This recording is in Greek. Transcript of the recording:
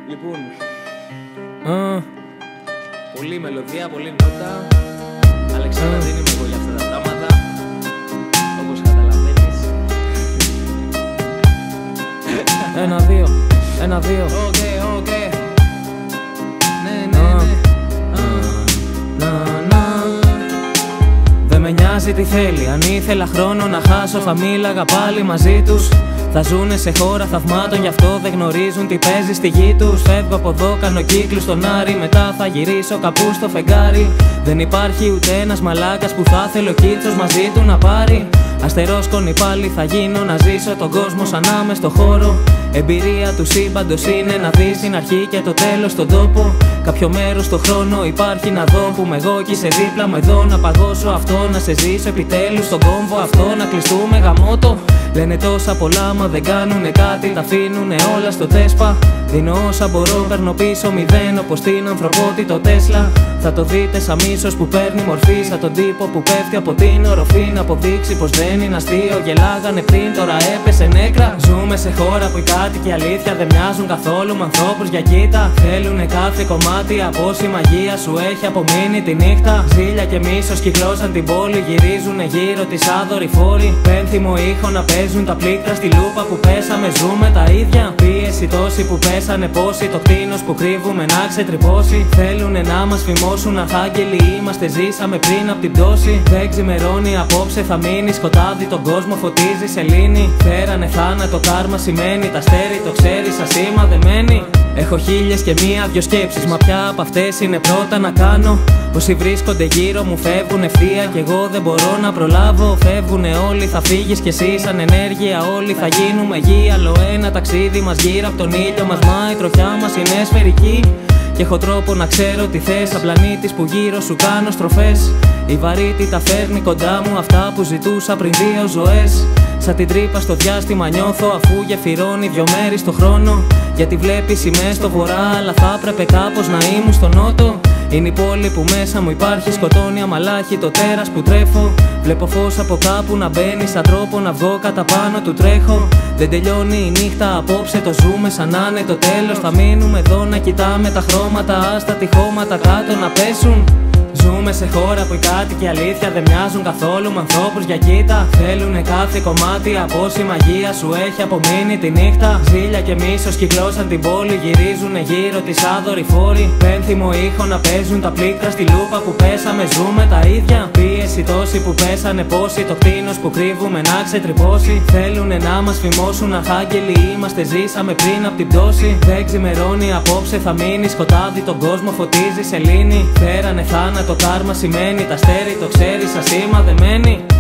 Λοιπόν, πολύ μελωδία, πολύ νότα. Αλεξάνδρα, δεν είμαι εγώ για αυτά τα πράγματα, όπως καταλαβαίνεις. Ένα-δύο. Οκ. Ναι. Δεν με νοιάζει τι θέλει. Αν ήθελα χρόνο να χάσω, θα μίλαγα πάλι μαζί τους. Θα ζουνε σε χώρα θαυμάτων, γι' αυτό δεν γνωρίζουν τι παίζει στη γη τους. Φεύγω από εδώ, κάνω κύκλους στον Άρη. Μετά θα γυρίσω κάπου στο φεγγάρι. Δεν υπάρχει ούτε ένας μαλάκας που θα θέλω κίτσος μαζί του να πάρει. Αστερόσκονη πάλι θα γίνω, να ζήσω τον κόσμο σαν να είμαι στο χώρο. Εμπειρία του σύμπαντος είναι να δεις την αρχή και το τέλος στον τόπο. Κάποιο μέρος στο χρόνο υπάρχει να δω που με εγώ κι είσαι δίπλα μου εδώ. Να παγώσω αυτό, να σε ζήσω επιτέλους στον κόμβο αυτό, να κλειστούμε γαμότο. Λένε τόσα πολλά μα δεν κάνουνε κάτι, τα αφήνουνε όλα στο τέσπα. Δίνω όσα μπορώ, παίρνω πίσω μηδέν όπως την ανθρωπότητα Τέσλα. Θα το δείτε σαν μίσος που παίρνει μορφή, σαν τον τύπο που πέφτει από την οροφή. Να αποδείξει πως δεν είναι αστείο, γελάγανε πριν, τώρα έπεσε νέκρα. Ζούμε σε χώρα που οι κάτοικοι αλήθεια δεν μοιάζουν καθόλου με ανθρώπους για κοίτα. Θέλουνε κάθε κομμάτι από όση μαγεία σου έχει απομείνει τη νύχτα. Ζήλια και μίσος κυκλώσαν την πόλη, γυρίζουνε γύρω τις άδωροι φόροι. Πένθυμο ήχο να παίζουν τα πλήκτρα στη λούπα που πέσαμε, ζούμε τα ίδια. Πίεση τόση που πέσανε πόσοι, το κτίνος που κρύβουμε να ξετρυπώσει. Θέλουνε να μας φημώσουν αρχάγγελοι, είμαστε, ζήσαμε πριν απ' την πτώση. Δεν ξημερώνει απόψε, θα μείνει σκοτάδι, τον κόσμο φωτίζει σελήνη. Φέρανε θάνατο, κάρμα σημαίνει, τα αστέρι το ξέρει, σαν σήμα δεμένη. Έχω χίλιες και μία-δυο σκέψεις, μα ποια από αυτές είναι πρώτα να κάνω. Όσοι βρίσκονται γύρω μου φεύγουν ευθεία κι εγώ δεν μπορώ να προλάβω. Φεύγουνε όλοι, θα φύγεις κι εσύ σαν ενέργεια, όλοι θα γίνουμε γη. Άλλο ένα ταξίδι μας γύρω από τον ήλιο μας, μα η τροχιά μας είναι σφαιρική. Κι έχω τρόπο να ξέρω τι θες, σαν πλανήτης που γύρω σου κάνω στροφές. Η βαρύτητα φέρνει κοντά μου αυτά που ζητούσα πριν 2 ζωές. Σαν την τρύπα στο διάστημα νιώθω αφού γεφυρώνει 2 μέρη στο χρόνο. Γιατί βλέπεις είμαι στο βορρά, αλλά θα έπρεπε κάπως να ήμουν στο νότο. Είναι η πόλη που μέσα μου υπάρχει, σκοτώνει αμαλάχη το τέρας που τρέφω. Βλέπω φως από κάπου να μπαίνει, σαν τρόπο να βγω κατά πάνω του τρέχω. Δεν τελειώνει η νύχτα απόψε, το ζούμε σαν να είναι το τέλος. Θα μείνουμε εδώ να κοιτάμε τα χρώματα, ας τα τυχώματα κάτω να πέσουν. Ζούμε σε χώρα που οι κάτοικοι αλήθεια δεν μοιάζουν καθόλου με ανθρώπους για κοίτα. Θέλουνε κάθε κομμάτι από όση μαγεία σου έχει απομείνει τη νύχτα. Ζήλια και μίσος κυκλώσαν την πόλη, γυρίζουνε γύρω τις άδωροι φόροι. Πένθυμο ήχο να παίζουν τα πλήκτρα στη λούπα που πέσαμε, ζούμε τα ίδια. Πίεση τόση που πέσανε πόσοι, το κτίνος που κρύβουμε να ξετρυπώσει. Θέλουνε να μας φημώσουν αρχάγγελοι, είμαστε, ζήσαμε πριν απ' την πτώση. Δεν ξημερώνει απόψε, θα μείνει σκοτάδι, τον κόσμο φωτίζει σελήνη. Φέρανε θάνατο, κάρμα σημαίνει, τα αστέρι το ξέρει, σαν σήμα δεμένη.